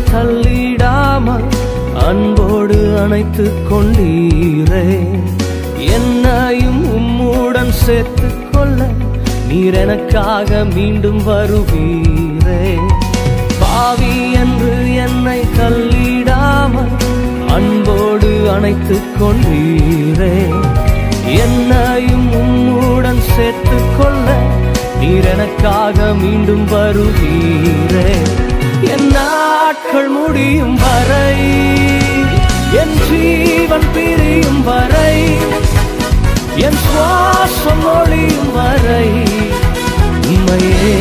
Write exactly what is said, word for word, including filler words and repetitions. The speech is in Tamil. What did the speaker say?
தள்ளிடாமல் அன்போடு அணைத்துக் கொண்டீரே. என்னையும் உம்முடன் சேர்த்துக் கொள்ள நீர் எனக்காக மீண்டும் வருவீரே. பாவி என்று என்னை தள்ளிடாமல் அன்போடு அணைத்துக் கொண்டீரே. என்னையும் உம்முடன் சேர்த்துக் கொள்ள நீர் எனக்காக மீண்டும் வருவீரே. என் நாட்கள் முடியும் வரை, என் ஜீவன் பிரியும் வரை, என் சுவாசம் ஒழியும் வரை உம்மையே